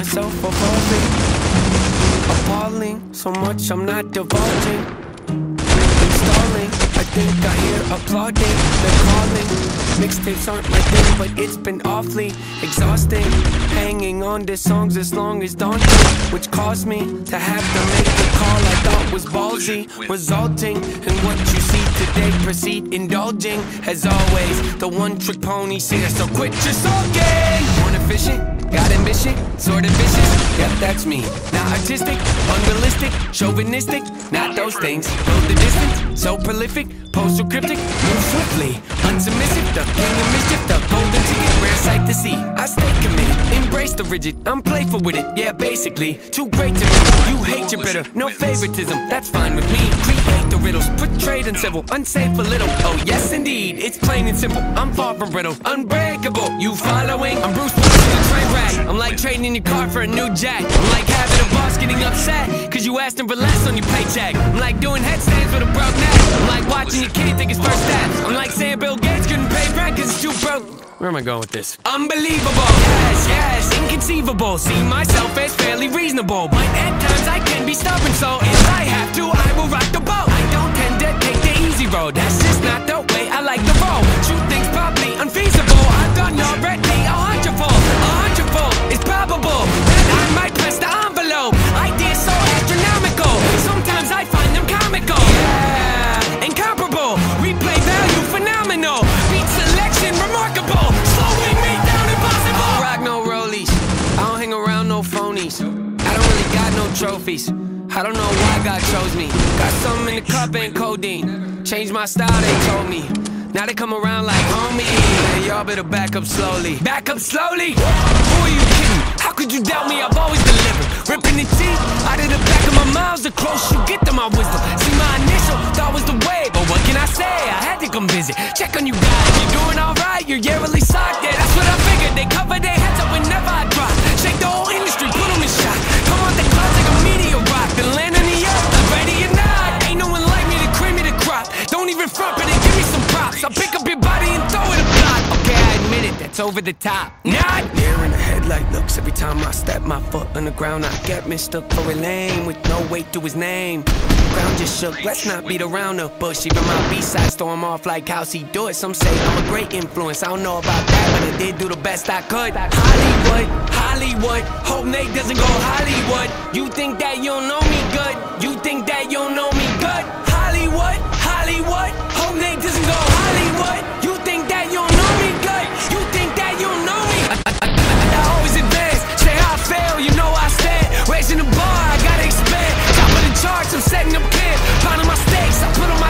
myself evolving, appalling, so much I'm not divulging. Installing, I think I hear applauding, they're calling. Mixtapes aren't my thing, but it's been awfully exhausting. Hanging on to songs as long as daunting, which caused me to have to make the call I thought was ballsy, resulting in what you see today. Proceed indulging, as always, the one-trick pony singer. So quit your sulking. Born efficient, got ambition, sort of vicious. Yep, that's me. Not artistic, unrealistic, chauvinistic, not those things. Go the distance, so prolific, postal cryptic, move swiftly, unsubmissive, the king of mischief, the golden ticket, rare sight to see. I stay committed, embrace the rigid, I'm playful with it, yeah, basically. Too great to me, you hate your bitter, no favoritism, that's fine with me. Create the riddles, portrayed uncivil, unsafe a little. Oh yes indeed, it's plain and simple, I'm far from brittle, unbreakable. You following? I'm Bruce Willis in a train wreck. I'm like trading in your car for a new jack. I'm like having a boss getting upset cause you asked him for less on your paycheck. I'm like doing headstands with a broke neck. I'm like watching your kid take his first steps. I'm like saying Bill Gates couldn't pay rent cause it's too broke. Where am I going with this? Unbelievable, yes, yes, inconceivable. See myself as fairly reasonable, but at times I can be stubborn, so if I have to, I will rock the boat. I don't tend to take the easy road, that's just not the way I like to roll. Shoot things probably unfeasible, I've done already a hundredfold. It's probable that I might press the envelope. Ideas so astronomical, sometimes I find them comical. Yeah, incomparable, replay value phenomenal. Beat selection remarkable, slowing me down impossible. I don't rock no rollies, I don't hang around no phonies. I don't really got no trophies, I don't know why God chose me. Got something in the cup and codeine, changed my style they told me. Now they come around like homie, man, y'all better back up slowly. Back up slowly? Who are you kidding? How could you doubt me? I've always delivered. Ripping the teeth out of the back of my mouth, the close you get to my wisdom. See, my initial thought was the way, but what can I say? I had to come visit, check on you guys. You're doing alright, you're yearly socked, yeah, that's what I figured. They cover their heads up whenever I drop. Shake the whole industry, put them in shock. Come on the clouds like a meteor rock, then land on the earth, I'm ready or not. Ain't no one like me to cream me the crop. Don't even front, but they give me some props. I'll pick up your body and throw it a block. Okay, I admit it, that's over the top. Not there in the headlight looks. Every time I step my foot on the ground, I get mistook for a lame with no weight to his name. Ground just shook, let's not beat around the bush. Even my B-side storm off like how's he do it. Some say I'm a great influence, I don't know about that, but I did do the best I could. Hollywood, hope Nate doesn't go Hollywood. You think that you don't know me good? You think that you don't know me good? Hollywood, hope Nate doesn't go Hollywood. You think that you don't know me good? You think that you don't know me? I always advance, say how I fail, you know I stand. Raising the bar, I gotta expand. Top of the charts, I'm setting up camp. Pounding my stakes, I put on my